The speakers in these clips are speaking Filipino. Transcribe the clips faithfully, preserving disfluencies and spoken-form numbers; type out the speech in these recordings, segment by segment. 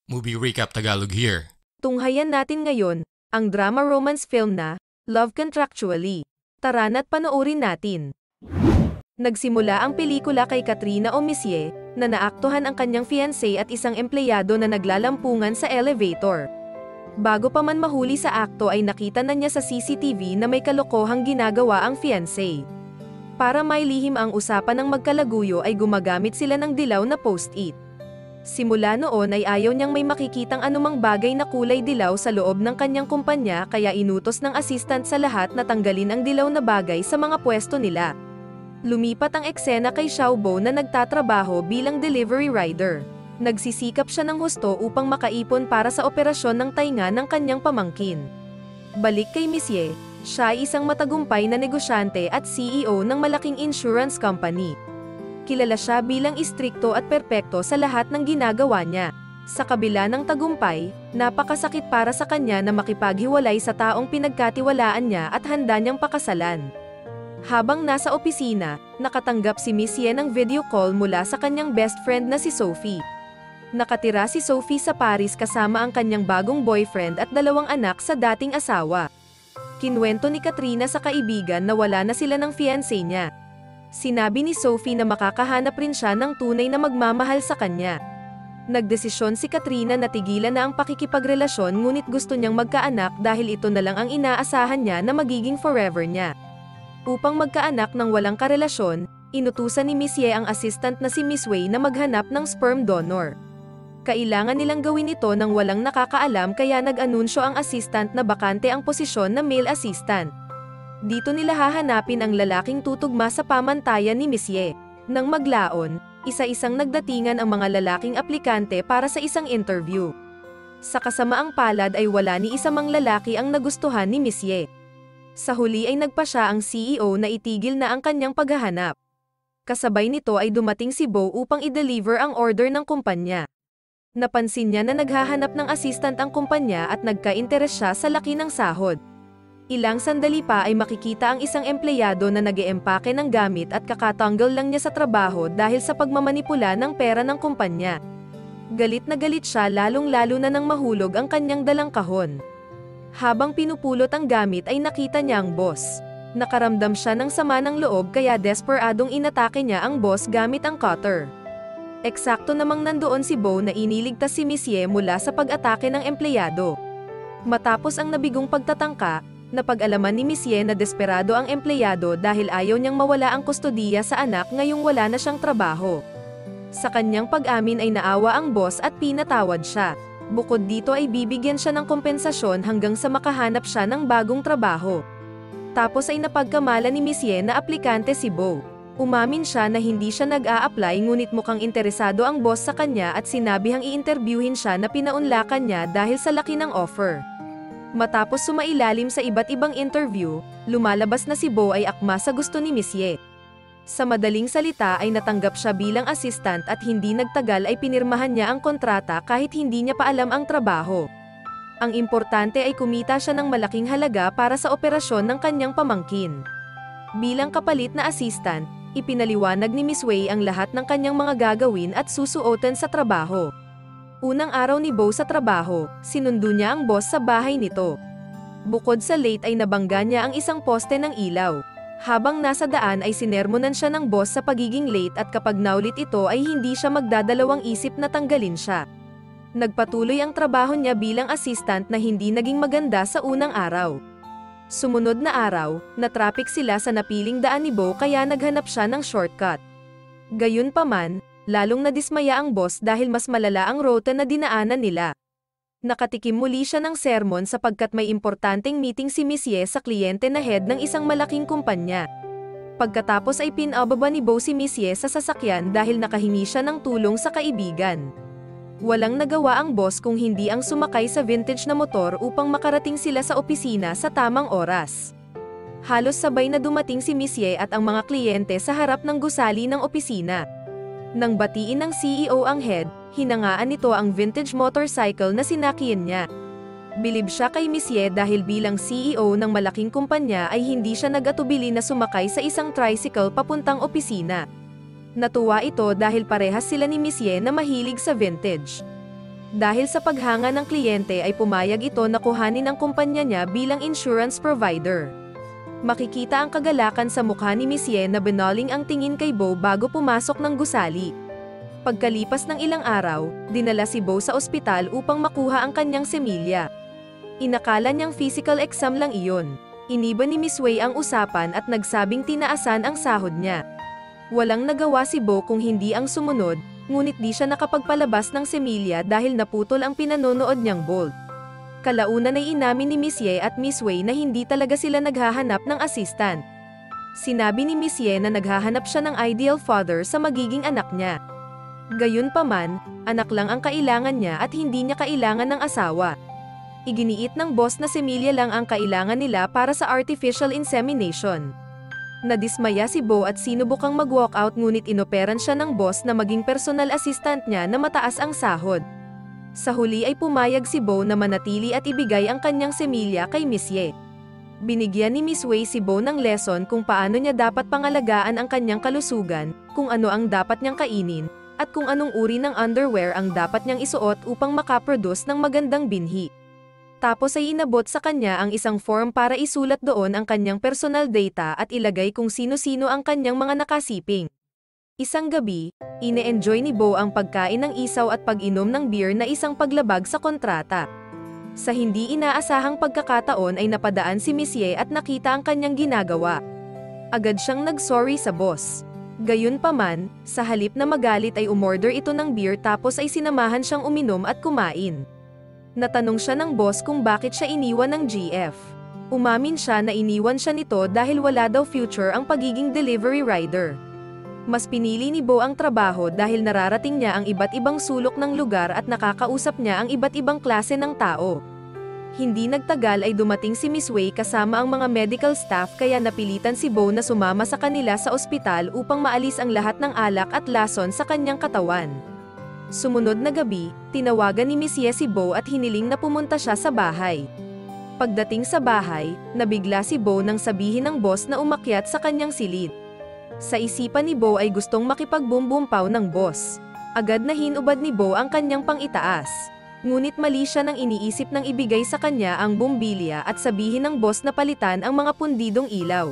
Movie Recap Tagalog here. Tunghayan natin ngayon, ang drama romance film na, Love Contractually. Tara na't panoorin natin. Nagsimula ang pelikula kay Katrina Omisye, na naaktuhan ang kanyang fiancé at isang empleyado na naglalampungan sa elevator. Bago pa man mahuli sa akto ay nakita na niya sa C C T V na may kalokohang ginagawa ang fiancé. Para mailihim ang usapan ng magkalaguyo ay gumagamit sila ng dilaw na post-it. Simula noon ay ayaw niyang may makikitang anumang bagay na kulay dilaw sa loob ng kanyang kumpanya kaya inutos ng assistant sa lahat na tanggalin ang dilaw na bagay sa mga pwesto nila. Lumipat ang eksena kay Xiaobo na nagtatrabaho bilang delivery rider. Nagsisikap siya ng husto upang makaipon para sa operasyon ng tainga ng kanyang pamangkin. Balik kay Misye, siya ay isang matagumpay na negosyante at C E O ng malaking insurance company. Kilala siya bilang istrikto at perpekto sa lahat ng ginagawa niya. Sa kabila ng tagumpay, napakasakit para sa kanya na makipaghiwalay sa taong pinagkatiwalaan niya at handa niyang pakasalan. Habang nasa opisina, nakatanggap si Misye ng video call mula sa kanyang best friend na si Sophie. Nakatira si Sophie sa Paris kasama ang kanyang bagong boyfriend at dalawang anak sa dating asawa. Kinwento ni Katrina sa kaibigan na wala na sila ng fiancé niya. Sinabi ni Sophie na makakahanap rin siya ng tunay na magmamahal sa kanya. Nagdesisyon si Katrina na tigilan na ang pakikipagrelasyon ngunit gusto niyang magkaanak dahil ito na lang ang inaasahan niya na magiging forever niya. Upang magkaanak ng walang karelasyon, inutusan ni Misye ang assistant na si Miss Wei na maghanap ng sperm donor. Kailangan nilang gawin ito nang walang nakakaalam kaya nag-anunsyo ang assistant na bakante ang posisyon na male assistant. Dito nila hahanapin ang lalaking tutugma sa pamantayan ni Misye. Nang maglaon, isa-isang nagdatingan ang mga lalaking aplikante para sa isang interview. Sa kasamaang palad ay wala ni isa mang lalaki ang nagustuhan ni Misye. Sa huli ay nagpa siya ang C E O na itigil na ang kanyang paghahanap. Kasabay nito ay dumating si Bo upang i-deliver ang order ng kumpanya. Napansin niya na naghahanap ng assistant ang kumpanya at nagka-interes siya sa laki ng sahod. Ilang sandali pa ay makikita ang isang empleyado na nag-eempake ng gamit at kakatanggal lang niya sa trabaho dahil sa pagmamanipula ng pera ng kumpanya. Galit na galit siya lalong-lalo na nang mahulog ang kanyang dalang kahon. Habang pinupulot ang gamit ay nakita niya ang boss. Nakaramdam siya ng sama ng loob kaya desperadong inatake niya ang boss gamit ang cutter. Eksakto namang nandoon si Bo na iniligtas si Misye mula sa pag-atake ng empleyado. Matapos ang nabigong pagtatangka, napag-alaman ni Misye na desperado ang empleyado dahil ayaw niyang mawala ang kustodiya sa anak ngayong wala na siyang trabaho. Sa kanyang pag-amin ay naawa ang boss at pinatawad siya. Bukod dito ay bibigyan siya ng kompensasyon hanggang sa makahanap siya ng bagong trabaho. Tapos ay napagkamala ni Misye na aplikante si Bo. Umamin siya na hindi siya nag-a-apply ngunit mukhang interesado ang boss sa kanya at sinabihang i-interviewin siya na pinaunlakan niya dahil sa laki ng offer. Matapos sumailalim sa iba't ibang interview, lumalabas na si Bo ay akma sa gusto ni Misye. Sa madaling salita ay natanggap siya bilang assistant at hindi nagtagal ay pinirmahan niya ang kontrata kahit hindi niya pa alam ang trabaho. Ang importante ay kumita siya ng malaking halaga para sa operasyon ng kanyang pamangkin. Bilang kapalit na assistant, ipinaliwanag ni Miss Wei ang lahat ng kanyang mga gagawin at susuotan sa trabaho. Unang araw ni Bo sa trabaho, sinundo niya ang boss sa bahay nito. Bukod sa late ay nabangga niya ang isang poste ng ilaw. Habang nasa daan ay sinermonan siya ng boss sa pagiging late at kapag naulit ito ay hindi siya magdadalawang isip na tanggalin siya. Nagpatuloy ang trabaho niya bilang assistant na hindi naging maganda sa unang araw. Sumunod na araw, na-traffic sila sa napiling daan ni Bo kaya naghanap siya ng shortcut. Gayunpaman, lalong nadismaya ang boss dahil mas malala ang ruta na dinaanan nila. Nakatikim muli siya ng sermon sapagkat may importanteng meeting si Misye sa kliyente na head ng isang malaking kumpanya. Pagkatapos ay pinababa ni Bo si Misye sa sasakyan dahil nakahingi siya ng tulong sa kaibigan. Walang nagawa ang boss kung hindi ang sumakay sa vintage na motor upang makarating sila sa opisina sa tamang oras. Halos sabay na dumating si Misye at ang mga kliyente sa harap ng gusali ng opisina. Nang batiin ng C E O ang head, hinangaan nito ang vintage motorcycle na sinakyan niya. Bilib siya kay Misye dahil bilang C E O ng malaking kumpanya ay hindi siya nag-atubili na sumakay sa isang tricycle papuntang opisina. Natuwa ito dahil parehas sila ni Misye na mahilig sa vintage. Dahil sa paghanga ng kliyente ay pumayag ito na kuhanin ang kumpanya niya bilang insurance provider. Makikita ang kagalakan sa mukha ni Miss Ye na binaling ang tingin kay Bo bago pumasok ng gusali. Pagkalipas ng ilang araw, dinala si Bo sa ospital upang makuha ang kanyang semilya. Inakala niyang physical exam lang iyon. Iniba ni Miss Wei ang usapan at nagsabing tinaasan ang sahod niya. Walang nagawa si Bo kung hindi ang sumunod, ngunit di siya nakapagpalabas ng semilya dahil naputol ang pinanonood niyang bolt. Kalaunan ay inamin ni Miss Ye at Miss Wei na hindi talaga sila naghahanap ng assistant. Sinabi ni Miss Ye na naghahanap siya ng ideal father sa magiging anak niya. Gayunpaman, anak lang ang kailangan niya at hindi niya kailangan ng asawa. Iginiit ng boss na semilya lang ang kailangan nila para sa artificial insemination. Nadismaya si Bo at sinubukang mag-walkout ngunit inoperan siya ng boss na maging personal assistant niya na mataas ang sahod. Sa huli ay pumayag si Bo na manatili at ibigay ang kanyang semilya kay Miss Ye. Binigyan ni Miss Wei si Bo ng lesson kung paano niya dapat pangalagaan ang kanyang kalusugan, kung ano ang dapat niyang kainin, at kung anong uri ng underwear ang dapat niyang isuot upang makaproduce ng magandang binhi. Tapos ay inabot sa kanya ang isang form para isulat doon ang kanyang personal data at ilagay kung sino-sino ang kanyang mga nakasiping. Isang gabi, ine-enjoy ni Bo ang pagkain ng isaw at pag-inom ng beer na isang paglabag sa kontrata. Sa hindi inaasahang pagkakataon ay napadaan si Miss Ye at nakita ang kanyang ginagawa. Agad siyang nag-sorry sa boss. Gayunpaman, sa halip na magalit ay umorder ito ng beer tapos ay sinamahan siyang uminom at kumain. Natanong siya ng boss kung bakit siya iniwan ng G F. Umamin siya na iniwan siya nito dahil wala daw future ang pagiging delivery rider. Mas pinili ni Bo ang trabaho dahil nararating niya ang iba't ibang sulok ng lugar at nakakausap niya ang iba't ibang klase ng tao. Hindi nagtagal ay dumating si Miss Wei kasama ang mga medical staff kaya napilitan si Bo na sumama sa kanila sa ospital upang maalis ang lahat ng alak at lason sa kanyang katawan. Sumunod na gabi, tinawagan ni Miss Ye si Bo at hiniling na pumunta siya sa bahay. Pagdating sa bahay, nabigla si Bo nang sabihin ng boss na umakyat sa kanyang silid. Sa isipan ni Bo ay gustong makipagbumbumbaw ng boss. Agad na hinubad ni Bo ang kanyang pang-itaas. Ngunit mali siya nang iniisip nang ibigay sa kanya ang bumbilya at sabihin ng boss na palitan ang mga pundidong ilaw.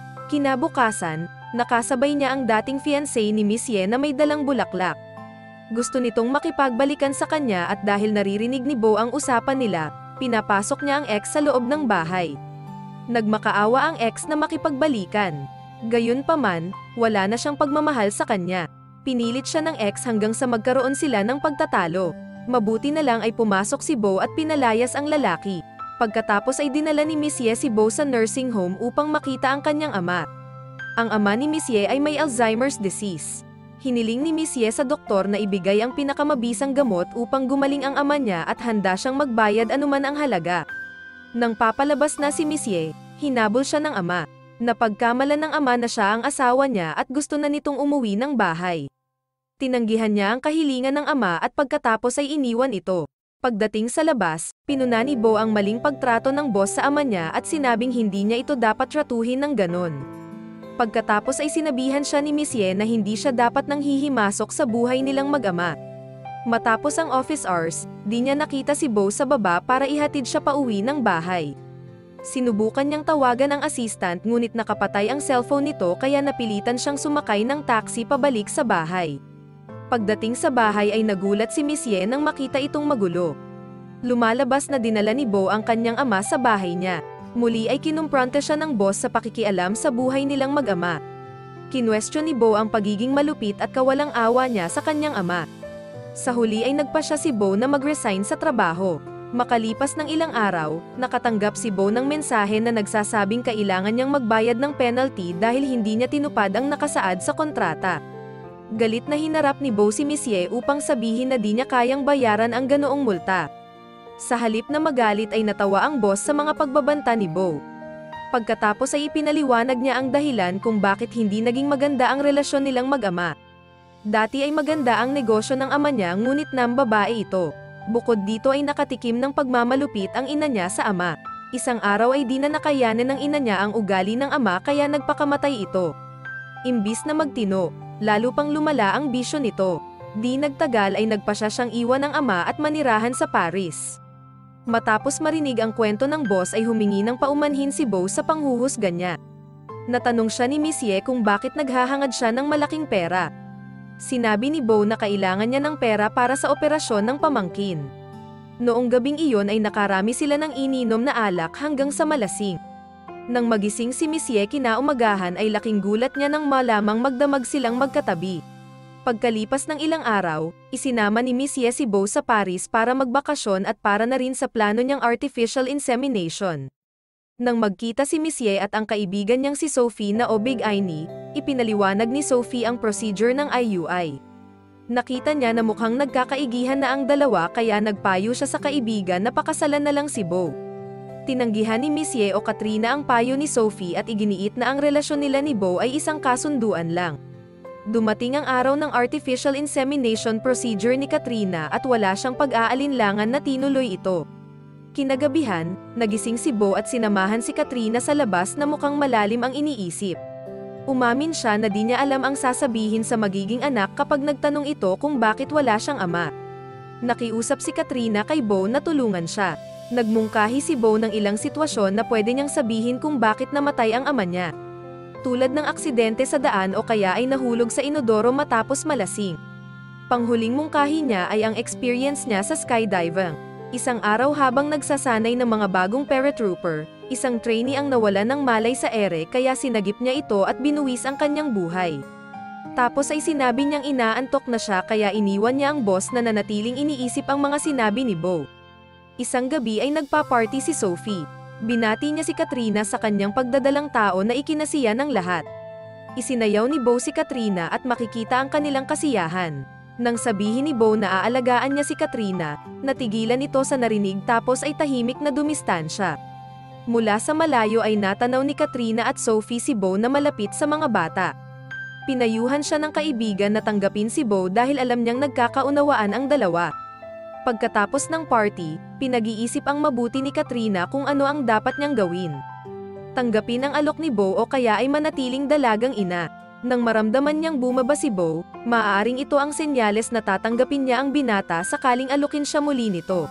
Kinabukasan, nakasabay niya ang dating fiancé ni Miss Ye na may dalang bulaklak. Gusto nitong makipagbalikan sa kanya at dahil naririnig ni Bo ang usapan nila, pinapasok niya ang ex sa loob ng bahay. Nagmakaawa ang ex na makipagbalikan. Gayunpaman, wala na siyang pagmamahal sa kanya. Pinilit siya ng ex hanggang sa magkaroon sila ng pagtatalo. Mabuti na lang ay pumasok si Bo at pinalayas ang lalaki. Pagkatapos ay dinala ni Miss Ye si Bo sa nursing home upang makita ang kanyang ama. Ang ama ni Miss Ye ay may Alzheimer's disease. Hiniling ni Miss Ye sa doktor na ibigay ang pinakamabisang gamot upang gumaling ang ama niya at handa siyang magbayad anuman ang halaga. Nang papalabas na si Miss Ye, hinabol siya ng ama. Napagkamalan ng ama na siya ang asawa niya at gusto na nitong umuwi ng bahay. Tinanggihan niya ang kahilingan ng ama at pagkatapos ay iniwan ito. Pagdating sa labas, pinuna ni Bo ang maling pagtrato ng boss sa ama niya at sinabing hindi niya ito dapat tratuhin ng ganon. Pagkatapos ay sinabihan siya ni Miss Ye na hindi siya dapat nang hihimasok sa buhay nilang mag-ama. Matapos ang office hours, di niya nakita si Bo sa baba para ihatid siya pauwi ng bahay. Sinubukan niyang tawagan ang assistant ngunit nakapatay ang cellphone nito kaya napilitan siyang sumakay ng taxi pabalik sa bahay. Pagdating sa bahay ay nagulat si Miss Ye nang makita itong magulo. Lumalabas na dinala ni Bo ang kanyang ama sa bahay niya. Muli ay kinumpronta siya ng boss sa pakikialam sa buhay nilang mag-ama. Kinwestiyon ni Bo ang pagiging malupit at kawalang awa niya sa kanyang ama. Sa huli ay nagpasya si Bo na mag-resign sa trabaho. Makalipas ng ilang araw, nakatanggap si Bo ng mensahe na nagsasabing kailangan niyang magbayad ng penalty dahil hindi niya tinupad ang nakasaad sa kontrata. Galit na hinarap ni Bo si Miss Ye upang sabihin na di niya kayang bayaran ang ganoong multa. Sa halip na magalit ay natawa ang boss sa mga pagbabanta ni Bo. Pagkatapos ay ipinaliwanag niya ang dahilan kung bakit hindi naging maganda ang relasyon nilang mag-ama. Dati ay maganda ang negosyo ng ama niya ngunit ng babae ito. Bukod dito ay nakatikim ng pagmamalupit ang ina niya sa ama. Isang araw ay di na nakayanan ng ina niya ang ugali ng ama kaya nagpakamatay ito. Imbis na magtino, lalo pang lumala ang bisyo nito. Di nagtagal ay nagpasya siyang iwan ng ama at manirahan sa Paris. Matapos marinig ang kwento ng boss ay humingi ng paumanhin si Beau sa panghuhusga niya. Natanong siya ni Monsieur kung bakit naghahangad siya ng malaking pera. Sinabi ni Beau na kailangan niya ng pera para sa operasyon ng pamangkin. Noong gabing iyon ay nakarami sila ng ininom na alak hanggang sa malasing. Nang magising si Monsieur kinaumagahan ay laking gulat niya nang malamang magdamag silang magkatabi. Pagkalipas ng ilang araw, isinama ni Monsieur si Beau sa Paris para magbakasyon at para na rin sa plano niyang artificial insemination. Nang magkita si Monsieur at ang kaibigan niyang si Sophie na Obig-Aini, ipinaliwanag ni Sophie ang procedure ng I U I. Nakita niya na mukhang nagkakaigihan na ang dalawa kaya nagpayo siya sa kaibigan na pakasalan na lang si Beau. Tinanggihan ni Monsieur o Katrina ang payo ni Sophie at iginiit na ang relasyon nila ni Beau ay isang kasunduan lang. Dumating ang araw ng artificial insemination procedure ni Katrina at wala siyang pag-aalinlangan na tinuloy ito. Kinagabihan, nagising si Beau at sinamahan si Katrina sa labas na mukhang malalim ang iniisip. Umamin siya na di niya alam ang sasabihin sa magiging anak kapag nagtanong ito kung bakit wala siyang ama. Nakiusap si Katrina kay Beau na tulungan siya. Nagmungkahi si Beau ng ilang sitwasyon na pwede niyang sabihin kung bakit namatay ang ama niya. Tulad ng aksidente sa daan o kaya ay nahulog sa inodoro matapos malasing. Panghuling mungkahi niya ay ang experience niya sa skydiving. Isang araw habang nagsasanay ng mga bagong paratrooper, isang trainee ang nawala ng malay sa ere kaya sinagip niya ito at binuwis ang kanyang buhay. Tapos ay sinabi niyang inaantok na siya kaya iniwan niya ang boss na nanatiling iniisip ang mga sinabi ni Beau. Isang gabi ay nagpa-party si Sophie. Binati niya si Katrina sa kanyang pagdadalang tao na ikinasiya ng lahat. Isinayaw ni Beau si Katrina at makikita ang kanilang kasiyahan. Nang sabihin ni Beau na aalagaan niya si Katrina, natigilan ito sa narinig tapos ay tahimik na dumistansya. Mula sa malayo ay natanaw ni Katrina at Sophie si Beau na malapit sa mga bata. Pinayuhan siya ng kaibigan na tanggapin si Beau dahil alam niyang nagkakaunawaan ang dalawa. Pagkatapos ng party, pinag-iisip ang mabuti ni Katrina kung ano ang dapat niyang gawin. Tanggapin ang alok ni Beau o kaya ay manatiling dalagang ina. Nang maramdaman niyang bumaba si Beau, maaaring ito ang senyales na tatanggapin niya ang binata sakaling alukin siya muli nito.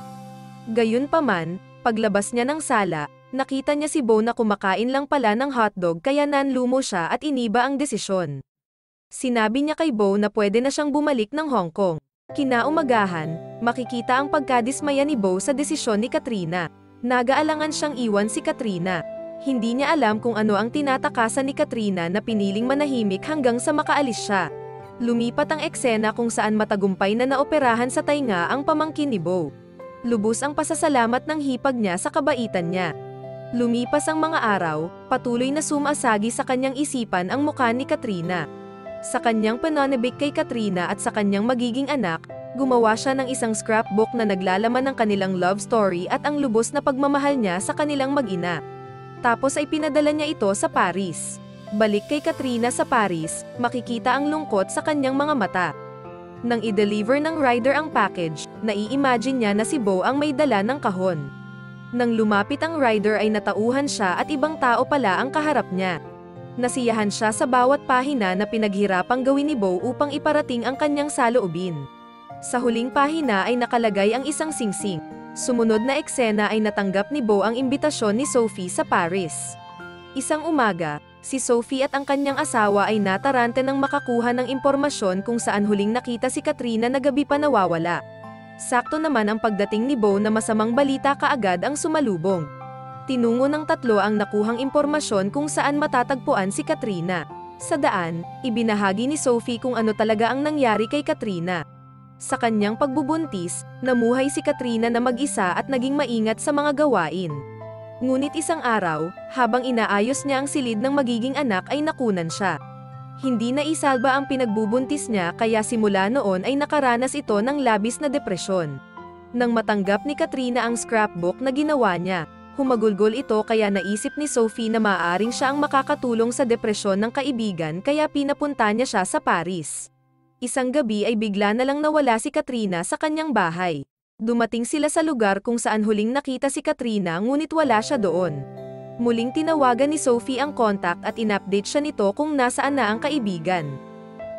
Gayunpaman, paglabas niya ng sala, nakita niya si Beau na kumakain lang pala ng hotdog kaya nanlumo siya at iniba ang desisyon. Sinabi niya kay Beau na pwede na siyang bumalik ng Hong Kong. Kinaumagahan, makikita ang pagkadismaya ni Beau sa desisyon ni Katrina. Nag-aalangan siyang iwan si Katrina. Hindi niya alam kung ano ang tinatakasan ni Katrina na piniling manahimik hanggang sa makaalis siya. Lumipat ang eksena kung saan matagumpay na naoperahan sa tainga ang pamangkin ni Beau. Lubos ang pasasalamat ng hipag niya sa kabaitan niya. Lumipas ang mga araw, patuloy na sumasagi sa kanyang isipan ang mukha ni Katrina. Sa kanyang pananabik kay Katrina at sa kanyang magiging anak, gumawa siya ng isang scrapbook na naglalaman ng kanilang love story at ang lubos na pagmamahal niya sa kanilang mag-ina. Tapos ay pinadala niya ito sa Paris. Balik kay Katrina sa Paris, makikita ang lungkot sa kanyang mga mata. Nang i-deliver ng rider ang package, nai-imagine niya na si Beau ang may dala ng kahon. Nang lumapit ang rider ay natauhan siya at ibang tao pala ang kaharap niya. Nasiyahan siya sa bawat pahina na pinaghirapang gawin ni Beau upang iparating ang kanyang saloobin. Sa huling pahina ay nakalagay ang isang singsing. Sumunod na eksena ay natanggap ni Beau ang imbitasyon ni Sophie sa Paris. Isang umaga, si Sophie at ang kanyang asawa ay natarante ng makakuha ng impormasyon kung saan huling nakita si Katrina na gabi pa nawawala. Sakto naman ang pagdating ni Beau na masamang balita kaagad ang sumalubong. Tinungo ng tatlo ang nakuhang impormasyon kung saan matatagpuan si Katrina. Sa daan, ibinahagi ni Sophie kung ano talaga ang nangyari kay Katrina. Sa kanyang pagbubuntis, namuhay si Katrina na mag-isa at naging maingat sa mga gawain. Ngunit isang araw, habang inaayos niya ang silid ng magiging anak ay nakunan siya. Hindi na isalba ang pinagbubuntis niya kaya simula noon ay nakaranas ito ng labis na depresyon. Nang matanggap ni Katrina ang scrapbook na ginawa niya, humagulgol ito kaya naisip ni Sophie na maaaring siya ang makakatulong sa depresyon ng kaibigan kaya pinapunta niya siya sa Paris. Isang gabi ay bigla na lang nawala si Katrina sa kanyang bahay. Dumating sila sa lugar kung saan huling nakita si Katrina ngunit wala siya doon. Muling tinawagan ni Sophie ang contact at in-update siya nito kung nasaan na ang kaibigan.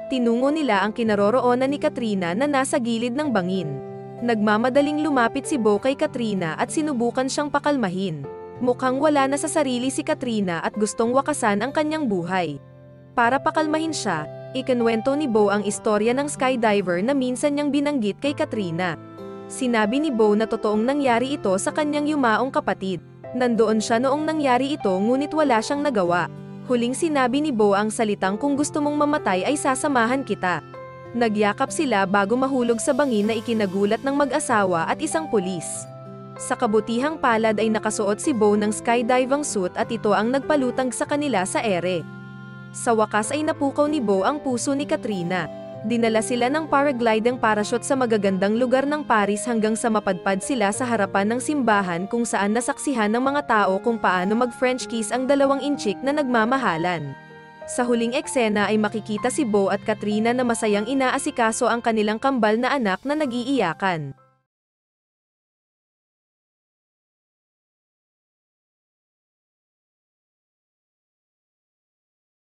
Tinungo nila ang kinaroroonan ni Katrina na nasa gilid ng bangin. Nagmamadaling lumapit si Beau kay Katrina at sinubukan siyang pakalmahin. Mukhang wala na sa sarili si Katrina at gustong wakasan ang kanyang buhay. Para pakalmahin siya, ikinwento ni Beau ang istorya ng skydiver na minsan niyang binanggit kay Katrina. Sinabi ni Beau na totoong nangyari ito sa kanyang yumaong kapatid. Nandoon siya noong nangyari ito ngunit wala siyang nagawa. Huling sinabi ni Beau ang salitang kung gusto mong mamatay ay sasamahan kita. Nagyakap sila bago mahulog sa bangin na ikinagulat ng mag-asawa at isang pulis. Sa kabutihang palad ay nakasuot si Beau ng skydiving suit at ito ang nagpalutang sa kanila sa ere. Sa wakas ay napukaw ni Beau ang puso ni Katrina. Dinala sila ng paragliding parachute sa magagandang lugar ng Paris hanggang sa mapadpad sila sa harapan ng simbahan kung saan nasaksihan ng mga tao kung paano mag-French kiss ang dalawang inchik na nagmamahalan. Sa huling eksena ay makikita si Beau at Katrina na masayang inaasikaso ang kanilang kambal na anak na nag-iiyakan.